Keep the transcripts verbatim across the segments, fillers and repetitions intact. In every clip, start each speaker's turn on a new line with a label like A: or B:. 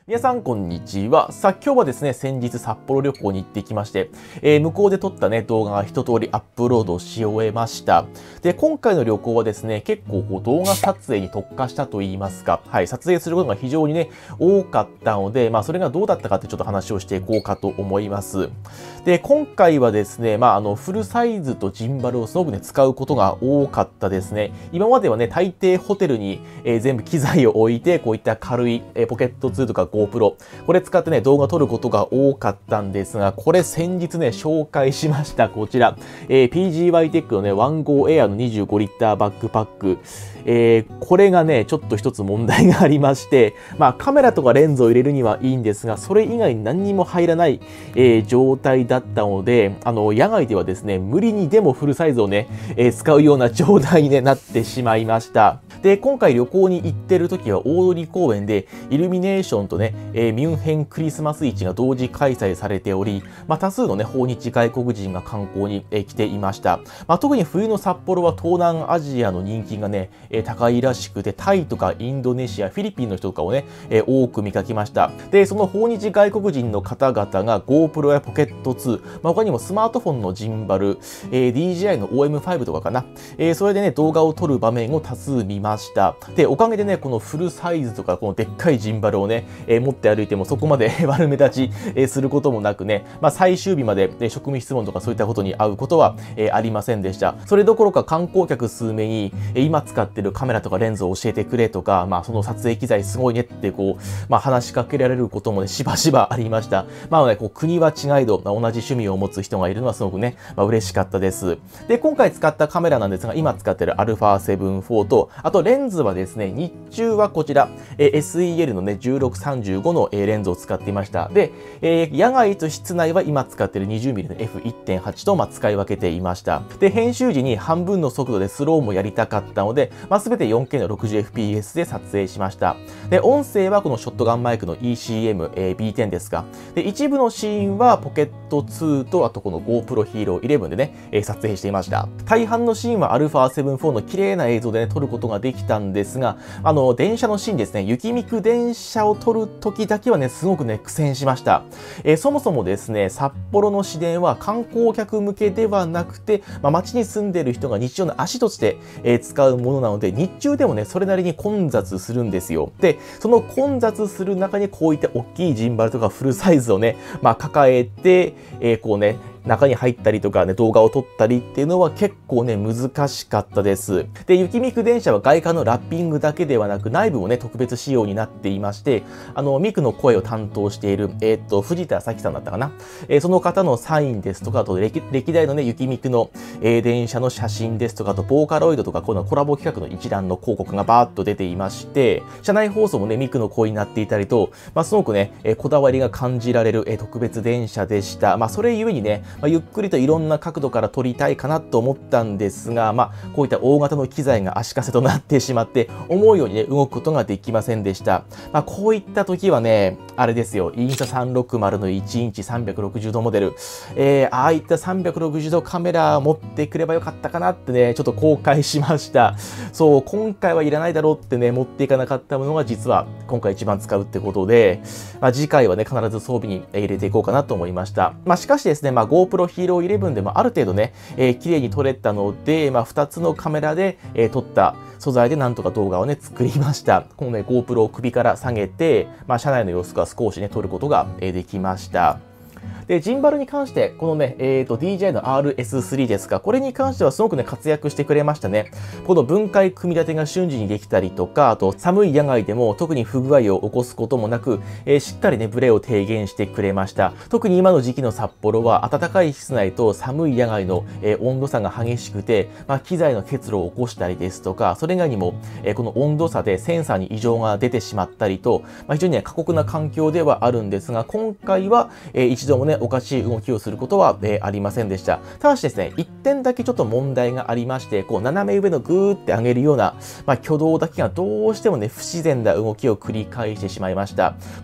A: 皆さん、こんにちは。さあ、今日はですね、先日札幌旅行に行ってきまして、えー、向こうで撮ったね、動画が一通りアップロードし終えました。で、今回の旅行はですね、結構こう動画撮影に特化したと言いますか、はい、撮影することが非常にね、多かったので、まあ、それがどうだったかってちょっと話をしていこうかと思います。で、今回はですね、まあ、あの、フルサイズとジンバルをすごくね、使うことが多かったですね。今まではね、大抵ホテルに、えー、全部機材を置いて、こういった軽い、えー、ポケットツーとか GoPro、これ使ってね、動画撮ることが多かったんですが、これ先日ね、紹介しました。こちら。えー、ピージーワイ テックのね、ワンゴーエアのにじゅうごリッターバックパック。えー、これがね、ちょっと一つ問題がありまして、まあカメラとかレンズを入れるにはいいんですが、それ以外に何にも入らない、えー、状態だったので、あの、野外ではですね、無理にでもフルサイズをね、えー、使うような状態に、ね、なってしまいました。で、今回旅行に行ってる時は大通公園でイルミネーションとね、えー、ミュンヘンクリスマス市が同時開催されており、まあ、多数のね、訪日外国人が観光に、えー、来ていました。まあ、特に冬の札幌は東南アジアの人気がね、えー、高いらしくて、タイとかインドネシア、フィリピンの人とかをね、えー、多く見かけました。で、その訪日外国人の方々が GoPro やポケットツー、まあ、他にもスマートフォンのジンバル、えー、ディージェーアイ の オーエムファイブ とかかな、えー、それでね、動画を撮る場面を多数見ました。で、おかげでね、このフルサイズとか、このでっかいジンバルをね、えー、持って歩いてもそこまで悪目立ち、えー、することもなくね、まあ、最終日まで、えー、職務質問とかそういったことに遭うことは、えー、ありませんでした。それどころか観光客数名に、えー、今使ってるカメラとかレンズを教えてくれとか、まあ、その撮影機材すごいねってこう、まあ、話しかけられることもね、しばしばありました。まあね、こう国は違いど、まあ、同じ趣味を持つ人がいるのはすごくね、まあ、嬉しかったです。で、今回使ったカメラなんですが、今使ってる アルファセブンフォー と、あとレンズはですね、日中はこちら、えー、エスイーエル のね、じゅうろくさんじゅうごの、えー、レンズを使っていました。で、えー、野外と室内は今使ってる にじゅうミリ の エフいってんはち と、まあ、使い分けていました。で、編集時に半分の速度でスローもやりたかったので、まあ、全て よんケー の ろくじゅうエフピーエス で撮影しました。で、音声はこのショットガンマイクの イーシーエム、えー、ビーテン ですが、で、一部のシーンはポケットツーと、あとこの GoPro Hero イレブンでね、えー、撮影していました。大半のシーンは アルファセブンフォー の綺麗な映像でね、撮ることができたんですが、あの、電車のシーンですね、雪見く電車を撮るときだけはね、すごくね、苦戦しました。えー、そもそもですね、札幌の市電は観光客向けではなくて、まあ、街に住んでいる人が日常の足として、えー、使うものなので、日中でもね、それなりに混雑するんですよ。で、その混雑する中にこういった大きいジンバルとかフルサイズをね、まあ、抱えて、えー、こうね、中に入ったりとかね、動画を撮ったりっていうのは結構ね、難しかったです。で、雪見く電車は外観のラッピングだけではなく、内部もね、特別仕様になっていまして、あの、ミクの声を担当している、えー、っと、藤田咲さんだったかな。えー、その方のサインですとか、あと歴、歴代のね、雪見くの、えー、電車の写真ですとか、あと、ボーカロイドとか、このコラボ企画の一覧の広告がバーッと出ていまして、車内放送もね、ミクの声になっていたりと、まあ、すごくね、えー、こだわりが感じられる、えー、特別電車でした。まあ、それゆえにね、まあ、ゆっくりといろんな角度から撮りたいかなと思ったんですが、まあ、こういった大型の機材が足かせとなってしまって、思うようにね、動くことができませんでした。まあ、こういった時はね、あれですよ、インスタさんびゃくろくじゅうのいちインチさんびゃくろくじゅうどモデル、えー、ああいったさんびゃくろくじゅうどカメラ持ってくればよかったかなってね、ちょっと後悔しました。そう、今回はいらないだろうってね、持っていかなかったものが実は今回一番使うってことで、まあ、次回はね、必ず装備に入れていこうかなと思いました。まあ、しかしですね、まあ、GoPro Hero イレブンでもある程度ね、えー、綺麗に撮れたので、まあ、ふたつのカメラで、えー、撮った素材でなんとか動画をね、作りました。このね、GoPro を首から下げて、まあ、車内の様子が少しね、撮ることが、えー、できました。で、ジンバルに関して、このね、えっと、ディージェーアイ の アールエススリー ですが、これに関してはすごくね、活躍してくれましたね。この分解組み立てが瞬時にできたりとか、あと、寒い野外でも特に不具合を起こすこともなく、えー、しっかりね、ブレを低減してくれました。特に今の時期の札幌は、暖かい室内と寒い野外の、えー、温度差が激しくて、まあ、機材の結露を起こしたりですとか、それ以外にも、えー、この温度差でセンサーに異常が出てしまったりと、まあ、非常にね、過酷な環境ではあるんですが、今回は、えー、一度もね、おかしい動きをすることは、えー、ありませんでした。ただしですね、一点だけちょっと問題がありまして、こう斜め上のグーって上げるような、まあ、挙動だけがどうしてもね、不自然な動きを繰り返してしまいました。こうゆっ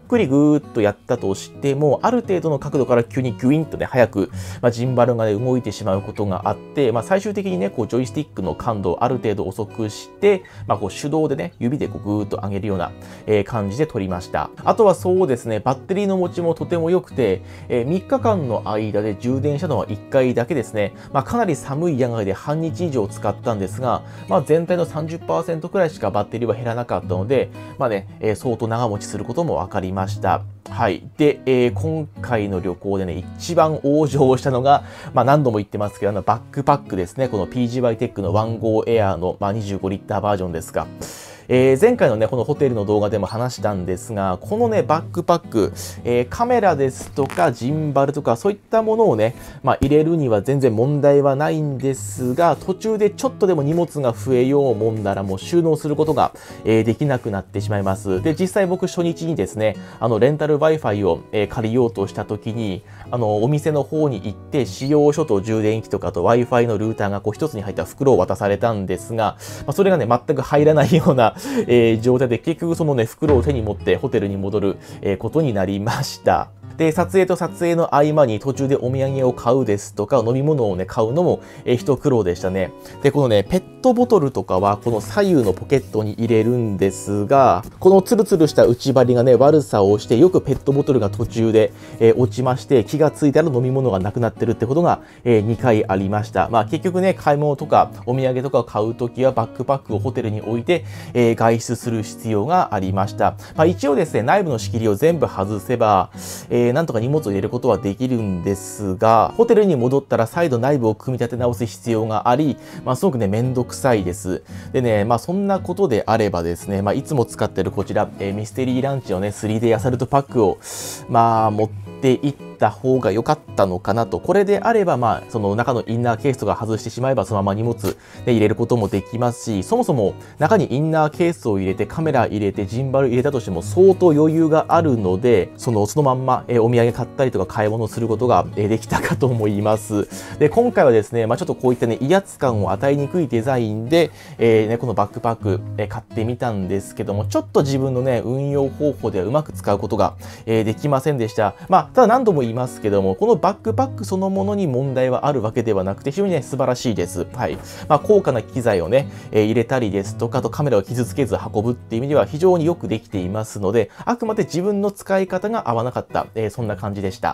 A: くりぐーっとやったとしても、ある程度の角度から急にグインとね、早く、まあ、ジンバルがね、動いてしまうことがあって、まあ、最終的にね、こう、ジョイスティックの感度をある程度遅くして、まあ、こう、手動でね、指でこう、ぐーっと上げるような、えー、感じで撮りました。あとはそうですね、バッテリーの持ちもとても良くて、えー、みっかかんの間で充電したのはいっかいだけですね。まあ、かなり寒い野外で半日以上使ったんですが、まあ、全体の さんじゅっパーセント くらいしかバッテリーは減らなかったので、まあね、えー、相当長持ちすることも分かりました。はい。で、えー、今回の旅行でね、一番往生したのが、まあ何度も言ってますけど、あのバックパックですね。この ピージーワイ テックのワンゴーエアーの、まあ、にじゅうごリッターバージョンですが、えー、前回のね、このホテルの動画でも話したんですが、このね、バックパック、えー、カメラですとか、ジンバルとか、そういったものをね、まあ入れるには全然問題はないんですが、途中でちょっとでも荷物が増えようもんだら、もう収納することが、えー、できなくなってしまいます。で、実際僕初日にですね、あの、レンタル Wi-Fi を、えー、借りようとした時に、あの、お店の方に行って、使用書と充電器とかと Wi-Fi のルーターがこう一つに入った袋を渡されたんですが、まあ、それがね、全く入らないような、えー、状態で結局そのね、袋を手に持ってホテルに戻る、えー、ことになりました。で、撮影と撮影の合間に途中でお土産を買うですとか、飲み物をね、買うのも、えー、一苦労でしたね。で、このね、ペットボトルとかは、この左右のポケットに入れるんですが、このツルツルした内張りがね、悪さをして、よくペットボトルが途中で、えー、落ちまして、気がついたら飲み物がなくなってるってことが、えー、にかいありました。まあ、結局ね、買い物とか、お土産とかを買うときは、バックパックをホテルに置いて、えー、外出する必要がありました。まあ、一応ですね、内部の仕切りを全部外せば、えーなんとか荷物を入れることはできるんですが、ホテルに戻ったら再度内部を組み立て直す必要があり、まあすごくね、めんどくさいです。でね、まあそんなことであればですね、まあいつも使ってるこちら、えー、ミステリーランチのね、スリーデイ アサルトパックを、まあ持っていった方が良かったのかなと。これであれば、まあその中のインナーケースとか外してしまえばそのまま荷物で入れることもできますし、そもそも中にインナーケースを入れてカメラ入れてジンバル入れたとしても相当余裕があるので、そのそのまんま、えー、お土産買ったりとか買い物することができたかと思います。で、今回はですね、まあちょっとこういったね、威圧感を与えにくいデザインで、えー、ね、このバックパック、えー、買ってみたんですけども、ちょっと自分のね、運用方法ではうまく使うことが、えー、できませんでした。まあ、ただ何度も言いますけども、このバックパックそのものに問題はあるわけではなくて、非常にね、素晴らしいです。はい。まあ、高価な機材をね、えー、入れたりですとか、あとカメラを傷つけず運ぶっていう意味では非常によくできていますので、あくまで自分の使い方が合わなかった、えー、そんな感じでした。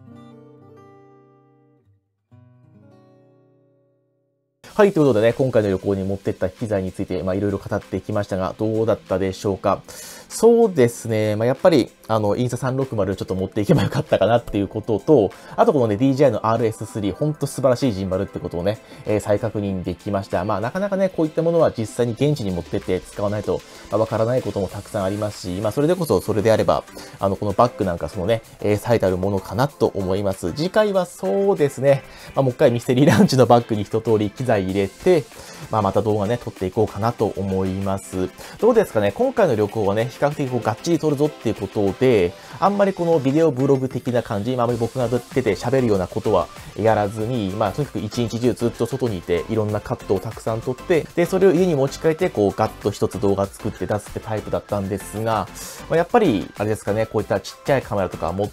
A: はい、ということでね、今回の旅行に持ってった機材について、まあいろいろ語ってきましたが、どうだったでしょうか。そうですね、まあやっぱり、あの、インスタさんろくまるをちょっと持っていけばよかったかなっていうことと、あとこのね、ディージェーアイ の アールエススリー、ほんと素晴らしいジンバルってことをね、えー、再確認できました。まあなかなかね、こういったものは実際に現地に持ってって使わないと、まあ、わからないこともたくさんありますし、まあそれでこそそれであれば、あの、このバッグなんかそのね、えー、最たるものかなと思います。次回はそうですね、まあもう一回ミステリーランチのバッグに一通り機材入れて、まあまた動画ね、撮っていこうかなと思います。どうですかね、今回の旅行はね、比較的こうがっちり撮るぞっていうことで、あんまりこのビデオブログ的な感じ、まあ僕が出て喋るようなことはやらずに、まあとにかく一日中ずっと外にいて、いろんなカットをたくさん撮って、で、それを家に持ち帰って、こうガッと一つ動画作って出すってタイプだったんですが、まあ、やっぱり、あれですかね、こういったちっちゃいカメラとか持って、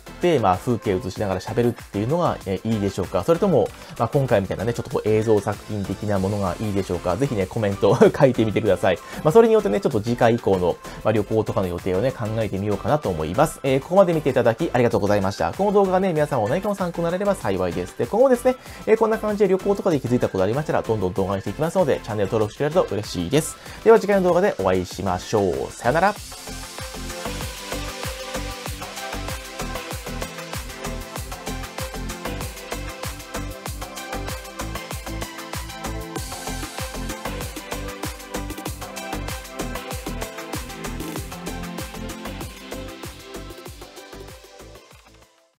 A: まあ風景を映しながら喋るっていうのが、えいいでしょうか。それとも、まあ今回みたいなね、ちょっとこう映像作品的なものがいいでしょうか。ぜひね、コメントを書いてみてください。まあそれによってね、ちょっと次回以降の、まあ、旅行とかの予定をね、考えてみようかなと思います。えー、ここまで見ていただきありがとうございました。この動画がね、皆様も何かの参考になれれば幸いです。で、今後ですね、えー、こんな感じで旅行とかで気づいたことありましたら、どんどん動画にしていきますので、チャンネル登録してくれると嬉しいです。では次回の動画でお会いしましょう。さよなら。